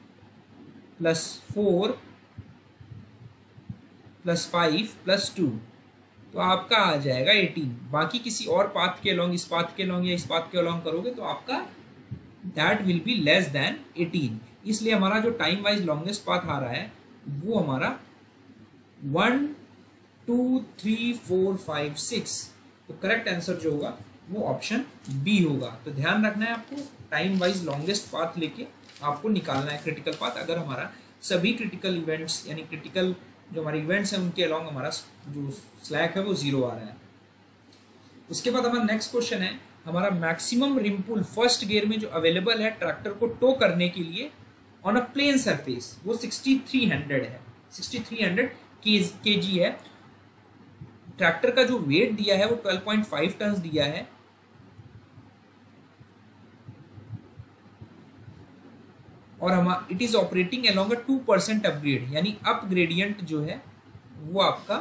+ 4 + 5 + 2, तो आपका आ जाएगा 18। बाकी किसी और पाथ के अलॉन्ग, इस पाथ के अलॉन्ग या इस पाथ के अलॉन्ग करोगे तो आपका that will be less than 18। इसलिए हमारा जो टाइम वाइज लॉन्गेस्ट पाथ आ रहा है वो हमारा 1 2 3 4 5 6। तो करेक्ट आंसर जो होगा वो ऑप्शन बी होगा। तो ध्यान रखना है आपको, टाइम वाइज लॉन्गेस्ट पाथ लेके आपको निकालना है क्रिटिकल पाथ, अगर हमारा सभी क्रिटिकल इवेंट्स यानी क्रिटिकल जो हमारे इवेंट्स हैं उनके अलॉन्ग हमारा जो स्लैक है वो 0 आ रहा है। उसके बाद हमारा नेक्स्ट क्वेश्चन है, हमारा maximum rim pull first gear में जो अवेलेबल है ट्रैक्टर को टो करने के लिए ऑन अ प्लेन सरफेस वो 6300 है, 6300 kg है। ट्रैक्टर का जो वेट दिया है वो 12.5 टन दिया है, और हमारा it is operating along a 2% upgrade, यानी अप ग्रेडियंट जो है वो आपका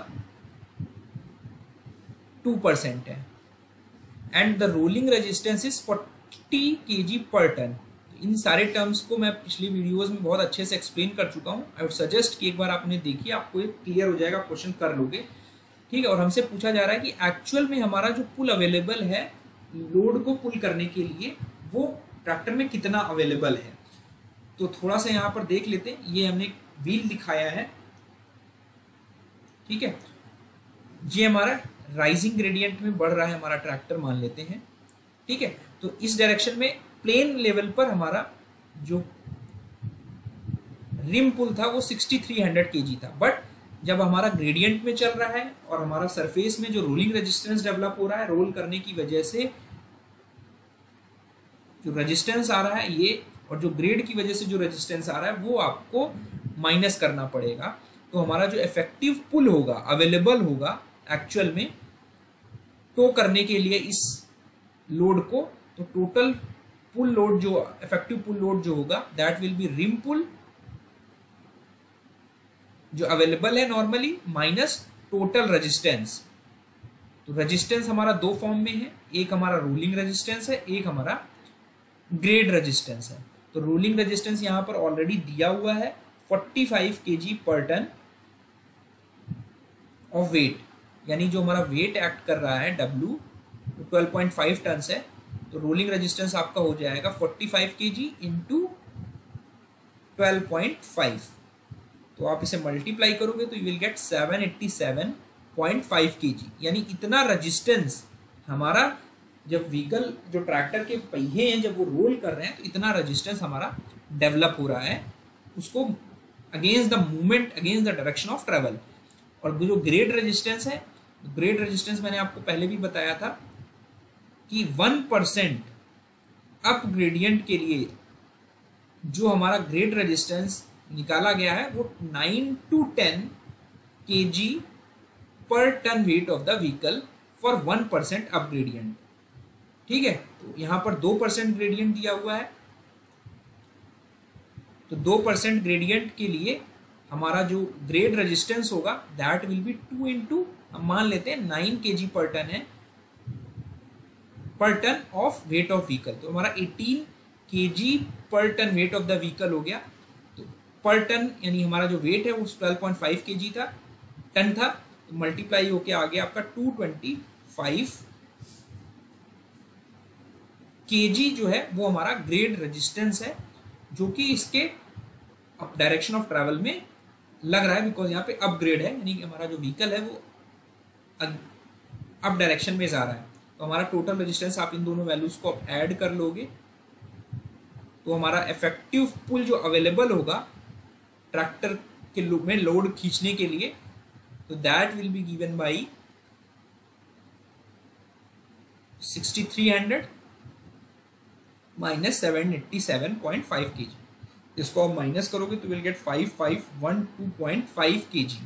2% है, and the rolling resistance is 40 kg per ton. इन सारे टर्म्स को मैं पिछली वीडियोस में बहुत अच्छे से एक्सप्लेन कर चुका हूँ। आई वुड सजेस्ट कि एक बार आपने देखिए, आपको ये क्लियर हो जाएगा, क्वेश्चन कर लोगे, ठीक है। और हमसे पूछा जा रहा है कि एक्चुअल में हमारा जो पुल अवेलेबल है लोड को पुल करने के लिए वो ट्रैक्टर में कितना अवेलेबल है। तो थोड़ा सा यहाँ पर देख लेते हैं, ये हमने व्हील दिखाया है, ठीक है। ये हमारा राइजिंग ग्रेडियंट में बढ़ रहा है हमारा ट्रैक्टर मान लेते हैं, ठीक है। तो इस डायरेक्शन में प्लेन लेवल पर हमारा जो रिम पुल था वो 6300 kg था, बट जब हमारा ग्रेडियंट में चल रहा है और हमारा सरफेस में जो रोलिंग रेजिस्टेंस डेवलप हो रहा है, रोल करने की वजह से जो रेजिस्टेंस आ रहा है ये, और जो ग्रेड की वजह से जो रेजिस्टेंस आ रहा है वो आपको माइनस करना पड़ेगा। तो हमारा जो इफेक्टिव पुल होगा, अवेलेबल होगा एक्चुअल में टो करने के लिए इस लोड को, तो टोटल पुल लोड जो इफेक्टिव पुल लोड जो होगा that will be rim pull जो अवेलेबल है नॉर्मली माइनस टोटल रेजिस्टेंस, तो रेजिस्टेंस हमारा दो फॉर्म में है, एक हमारा रोलिंग रेजिस्टेंस है, एक हमारा ग्रेड रेजिस्टेंस है। तो रोलिंग रेजिस्टेंस यहाँ पर ऑलरेडी दिया हुआ है 45 kg per ton of wait, यानी जो हमारा वेट एक्ट कर रहा है W 12.5 टन है। तो रोलिंग रेजिस्टेंस आपका हो जाएगा 45 kg इंटू 12.5, तो आप इसे मल्टीप्लाई करोगे तो यू विल गेट 787.5 kg, यानी इतना रेजिस्टेंस हमारा जब व्हीकल जो ट्रैक्टर के पहिए हैं जब वो रोल कर रहे हैं तो इतना रेजिस्टेंस हमारा डेवलप हो रहा है उसको against the movement, against the direction of travel. और जो ग्रेड रेजिस्टेंस है, ग्रेड रेजिस्टेंस मैंने आपको पहले भी बताया था कि 1% अप ग्रेडियंट के लिए जो हमारा ग्रेड रेजिस्टेंस निकाला गया है वो 9 to 10 kg per ton weight of the vehicle for 1% up gradient. ठीक है, तो यहां पर 2% ग्रेडियंट दिया हुआ है, तो 2% ग्रेडियंट के लिए हमारा जो ग्रेड रेजिस्टेंस होगा दैट विल बी 2 इंटू, हम मान लेते हैं 9 kg पर टन है, per ton of weight of vehicle. तो हमारा 18 kg per ton weight of the vehicle हो गया। तो पर टन यानी हमारा जो वेट है वो 12.5 kg था, टन था, तो मल्टीप्लाई होके आ गया आपका 225 kg जो है वो हमारा ग्रेड रेजिस्टेंस है, जो कि इसके डायरेक्शन ऑफ ट्रैवल में लग रहा है बिकॉज यहाँ पे अपग्रेड है, यानी कि हमारा जो व्हीकल है वो अप डायरेक्शन में जा रहा है। तो हमारा टोटल रेजिस्टेंस आप इन दोनों वैल्यूज को आप ऐड कर लोगे तो हमारा इफेक्टिव पुल जो अवेलेबल होगा ट्रैक्टर के में लोड खींचने के लिए, तो that will be given by 6300 minus 787.5 kg। इसको आप माइनस करोगे तो विल गेट 5512.5 kg।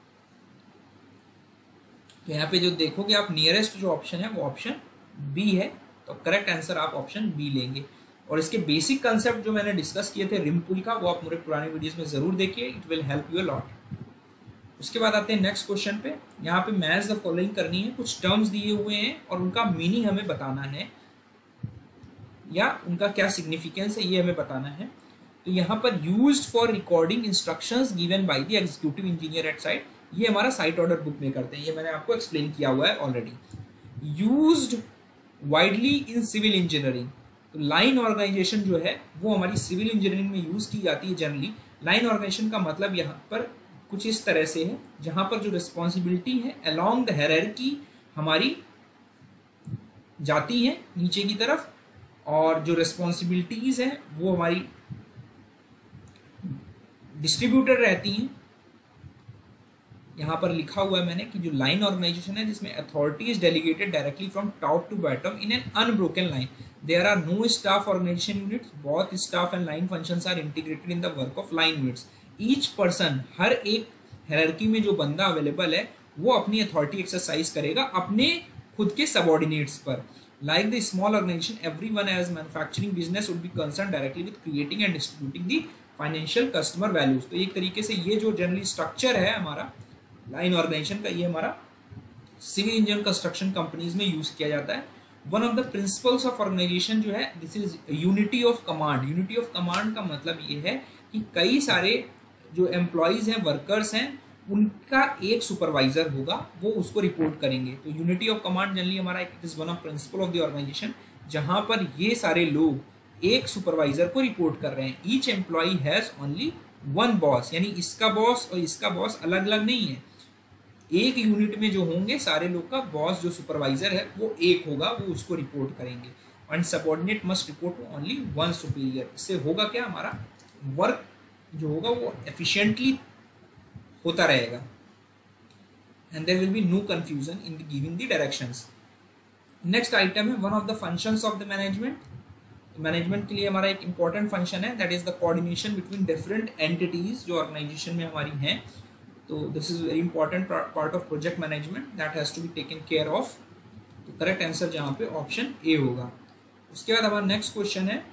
तो यहाँ पे जो देखोगे आप नियरेस्ट जो ऑप्शन है वो ऑप्शन बी है, तो करेक्ट आंसर आप ऑप्शन बी लेंगे। और इसके बेसिक कंसेप्ट जो मैंने डिस्कस किए थे रिम पुल का, वो आप मेरे पुराने वीडियोस में जरूर देखिए, it will help you a lot. उसके बाद आते हैं नेक्स्ट क्वेश्चन पे। यहाँ पे मैच द फॉलोइंग करनी है, कुछ टर्म्स दिए हुए हैं और उनका मीनिंग हमें बताना है या उनका क्या सिग्निफिकेंस है ये हमें बताना है। तो यहाँ पर used for recording instructions given by the executive engineer at site, ये हमारा साइट ऑर्डर बुक में करते हैं, ये मैंने आपको एक्सप्लेन किया हुआ है already. Used widely in civil engineering, तो लाइन ऑर्गेनाइजेशन जो है वो हमारी सिविल इंजीनियरिंग में यूज की जाती है जनरली। लाइन ऑर्गेनाइजेशन का मतलब यहाँ पर कुछ इस तरह से है जहाँ पर जो रिस्पॉन्सिबिलिटी है अलोंग द हायरार्की हमारी जाती है नीचे की तरफ, और जो रिस्पॉन्सिबिलिटीज हैं वो हमारी डिस्ट्रीब्यूटेड रहती हैं। यहाँ पर लिखा हुआ है मैंने कि जो लाइन ऑर्गेनाइजेशन है जिसमें authority is delegated directly from top to bottom in an unbroken line, there are no staff organisation units, both staff and line functions are integrated in the work of line units. Each person, हर एक hierarchy में जो बंदा available है वो अपनी authority exercise करेगा अपने खुद के सबऑर्डिनेट्स पर। Like the small organization, everyone as manufacturing business would be concerned directly with creating and distributing the financial customer values। तो एक तरीके से ये जो जनरली स्ट्रक्चर है हमारा लाइन ऑर्गेनाइजेशन का, ये हमारा सिविल इंजीनियर कंस्ट्रक्शन कंपनीज में यूज किया जाता है। One of the principles of organisation जो है this is unity of command. Unity of command का मतलब ये है कि कई सारे जो एम्प्लॉयज हैं, वर्कर्स हैं, उनका एक सुपरवाइजर होगा, वो उसको रिपोर्ट करेंगे। तो यूनिटी ऑफ कमांड जनरली हमारा it is one of principle of the organisation, जहां पर ये सारे लोग एक सुपरवाइजर को रिपोर्ट कर रहे हैं। Each employee has only one boss, यानी इसका बॉस और इसका बॉस अलग अलग नहीं है। एक यूनिट में जो होंगे सारे लोग का बॉस जो सुपरवाइजर है वो एक होगा, वो उसको रिपोर्ट करेंगे। And subordinate must report to only one superior. इससे होगा क्या, हमारा वर्क जो होगा वो एफिशिएंटली होता रहेगा and there will be no confusion in giving the directions. Next item है one of the functions of the management. Management के लिए हमारा एक इंपॉर्टेंट फंक्शन है that is the coordination between different entities जो ऑर्गेनाइजेशन में हमारी हैं। तो this is very important part of project management that has to be taken care of. तो करेक्ट आंसर जहाँ पे ऑप्शन ए होगा। उसके बाद हमारा नेक्स्ट क्वेश्चन है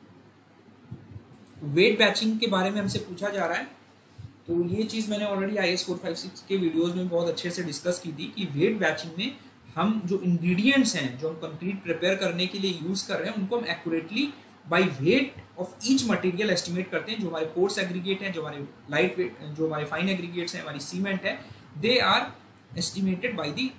वेट बैचिंग के बारे में हमसे पूछा जा रहा है। तो ये चीज़ मैंने ऑलरेडी IS 456 के वीडियोस में बहुत अच्छे से डिस्कस की थी कि वेट बैचिंग में हम जो इंग्रेडिएंट्स हैं जो हम कंक्रीट प्रिपेयर करने के लिए यूज कर रहे हैं उनको हम accurately by weight of each material estimate करते हैं। जो हमारे कोर्स एग्रीगेट हैं, जो हमारे लाइट वेट, जो हमारे फाइन एग्रीगेट्स हैं, हमारी सीमेंट है, they are estimated by the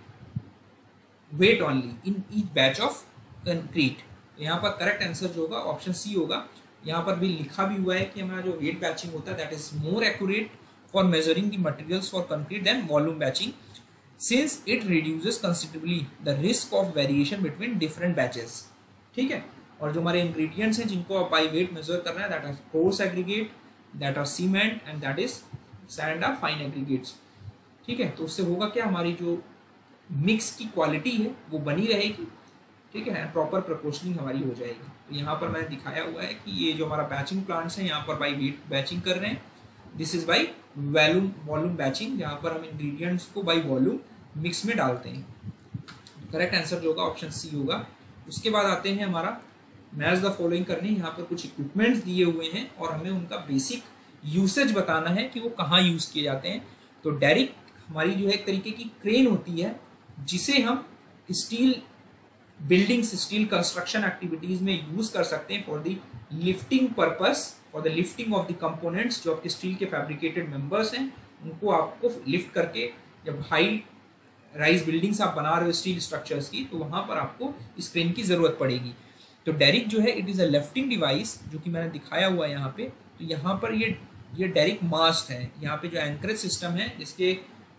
weight only in each batch of concrete. यहाँ पर करेक्ट आंसर जो होगा ऑप्शन सी होगा। यहाँ पर भी लिखा भी हुआ है कि हमारा जो वेट बैचिंग होता है that is more accurate for measuring the materials for concrete than volume batching, since it reduces considerably the risk of variation between different batches। ठीक है, और जो हमारे इंग्रेडिएंट्स हैं जिनको आप बाई वेट मेजर करना है that are coarse aggregate, that are cement and that is sand or fine aggregates. ठीक है, तो उससे होगा क्या, हमारी जो मिक्स की क्वालिटी है वो बनी रहेगी। ठीक है, प्रॉपर प्रोपोर्शनिंग हमारी हो जाएगी। तो यहाँ पर मैंने दिखाया हुआ है कि ये जो हमारा बैचिंग प्लांट्स हैं यहाँ पर बाई वेट बैचिंग कर रहे हैं। This is by volume batching, जहाँ पर हम इंग्रेडिएंट्स को बाई वॉल्यूम मिक्स में डालते हैं। करेक्ट आंसर जो होगा ऑप्शन सी होगा। उसके बाद आते हैं हमारा मैच द फॉलोइंग करने। यहाँ पर कुछ इक्विपमेंट्स दिए हुए हैं और हमें उनका बेसिक यूसेज बताना है कि वो कहाँ यूज किए जाते हैं। तो डेरिक हमारी जो है एक तरीके की क्रेन होती है जिसे हम steel buildings, steel construction activities में यूज कर सकते हैं for the lifting purpose, for the lifting of the components. जो आपके स्टील के फैब्रिकेटेड मेंबर्स हैं उनको आपको लिफ्ट करके, जब हाई राइज बिल्डिंग्स आप बना रहे हो स्टील स्ट्रक्चर्स की, तो वहां पर आपको इस क्रेन की जरूरत पड़ेगी। तो डेरिक जो है it is a lifting device, जो कि मैंने दिखाया हुआ है यहाँ पे। तो यहाँ पर ये डेरिक मास्ट है, यहाँ पे जो एंकरेज सिस्टम है जिसके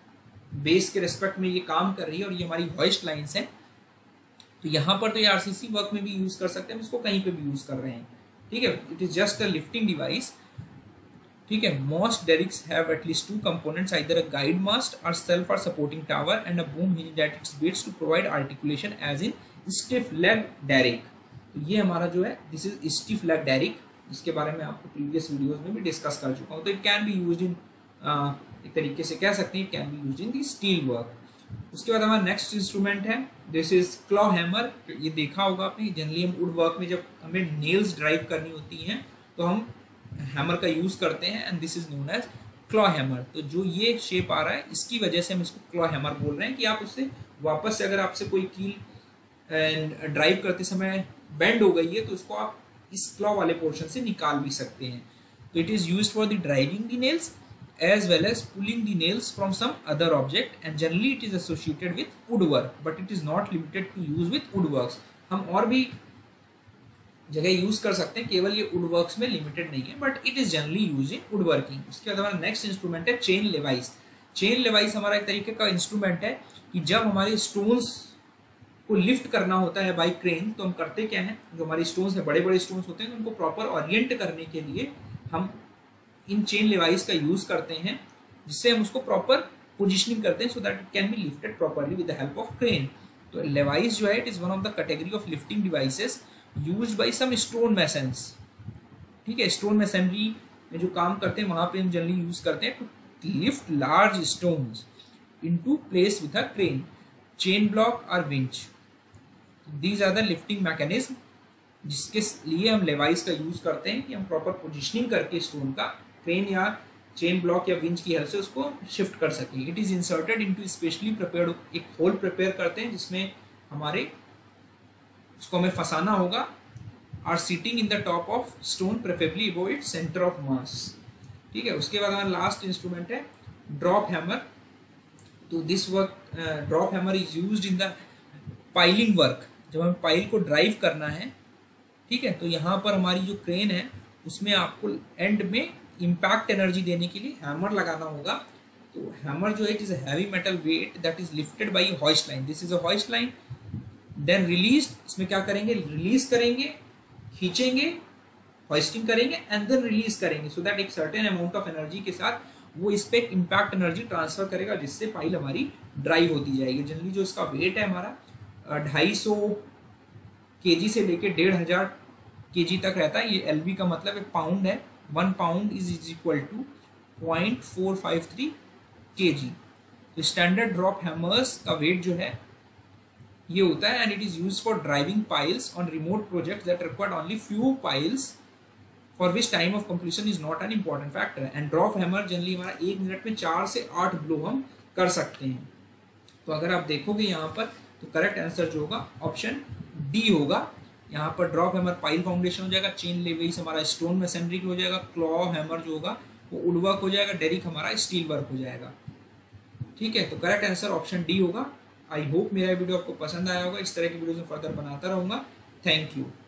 बेस के रिस्पेक्ट में ये काम कर रही है, और ये हमारी हॉइस्ट लाइन्स है। तो यहाँ पर तो ये आरसीसी वर्क में भी यूज कर सकते हैं, हम इसको कहीं पे भी यूज कर रहे हैं। ठीक है, it is just a lifting device. ठीक है, most derricks have at least two components, either a guide mast or self or supporting tower and a boom hinge at its base to provide articulation as in stiff leg derrick। तो ये हमारा जो है this is stiff leg derrick, जिसके बारे में आपको previous videos में भी डिस्कस कर चुका हूँ। तो it can be used in, एक तरीके से कह सकते हैं it can be used in the steel work. उसके बाद हमारा नेक्स्ट इंस्ट्रूमेंट है, दिस इज क्लॉ हैमर। ये देखा होगा आपने, जनरली हम वुड वर्क में जब हमें नेल्स ड्राइव करनी होती हैं तो हम हैमर का यूज करते हैं, and this is known as claw hammer. तो जो ये शेप आ रहा है इसकी वजह से हम इसको क्लॉ हैमर बोल रहे हैं कि आप उससे वापस से, अगर आपसे कोई कील ड्राइव करते समय बेंड हो गई है तो उसको आप इस क्लॉ वाले पोर्शन से निकाल भी सकते हैं। तो it is used for the driving the nails as well as pulling the nails from some other object, and generally it is associated with woodwork, but it is not limited to use with woodworks। हम और भी जगह use कर सकते हैं, केवल ये वुडवर्क्स में लिमिटेड नहीं है, but it is generally use in woodworking. उसके बाद हमारा नेक्स्ट इंस्ट्रूमेंट है चेन लेवाइस। चेन लेवाइस हमारा एक तरीके का इंस्ट्रूमेंट है कि जब हमारे स्टोन्स को लिफ्ट करना होता है बाई क्रेन, तो हम करते क्या है, जो हमारे स्टोन्स है, बड़े बड़े स्टोन्स होते हैं, तो उनको प्रॉपर ओरिएंट करने के लिए हम इन चेन लेवाइस का यूज करते हैं, जिससे हम उसको प्रॉपर पोजिशनिंग करते हैं so that it can be lifted properly with the help of crane. तो लेवाइस जो है it is one of the category of lifting devices used by some stone masons. ठीक है, स्टोन मैसनरी में जो काम करते हैं वहां पे हम जनरली यूज करते हैं to lift large stones into place with a crane, chain block और winch. These are the lifting mechanism जिसके लिए हम लेवाइस का यूज करते हैं कि हम प्रॉपर पोजिशनिंग करके स्टोन का क्रेन या चेन ब्लॉक या विंच की हेल्प से उसको शिफ्ट कर सकें। It is inserted into specially prepared, एक होल प्रिपेयर करते हैं जिसमें हमारे उसको हमें फंसाना होगा, or seating in the top of stone preferably above its centre of mass. ठीक है, उसके बाद हमारा लास्ट इंस्ट्रूमेंट है ड्रॉप हैमर। तो this work drop hammer is used in the piling work, जब हमें पाइल को ड्राइव करना है। ठीक है, तो यहाँ पर हमारी जो क्रेन है उसमें आपको एंड में इम्पैक्ट एनर्जी देने के लिए हैमर लगाना होगा। तो हैमर जो है it is a heavy metal weight that is lifted by hoist line. This is a hoist line, then release, इसमें क्या करेंगे, रिलीज करेंगे, खींचेंगे, हॉइस्टिंग करेंगे एंड देन रिलीज करेंगे, सो दैट एक सर्टेन अमाउंट ऑफ एनर्जी के साथ वो इस पे इम्पैक्ट एनर्जी ट्रांसफर करेगा, जिससे पाइल हमारी ड्राइव होती जाएगी। जनरली जो इसका वेट है हमारा 250 kg से लेके 1500 kg तक रहता है। ये LB का मतलब एक पाउंड है, 1 pound is equal to 0.453 kg। तो स्टैंडर्ड ड्रॉप हैमर्स का वेट जो है ये होता है, and it is used for driving piles on remote projects that require only few piles for which time of completion is not an important factor. And drop hammer generally हमारा 1 minute में 4 से 8 blow हम कर सकते हैं। तो अगर आप देखोगे यहाँ पर तो करेक्ट आंसर जो होगा ऑप्शन डी होगा। यहाँ पर ड्रॉप हैमर पाइल फाउंडेशन हो जाएगा, चेन लेवेज हमारा स्टोन मैसनरी हो जाएगा, क्लॉ हैमर जो होगा वो वुड वर्क हो जाएगा, डेरिक हमारा स्टील वर्क हो जाएगा। ठीक है, तो करेक्ट आंसर ऑप्शन डी होगा। आई होप मेरा वीडियो आपको पसंद आया होगा। इस तरह की वीडियोस में फर्दर बनाता रहूंगा। Thank you.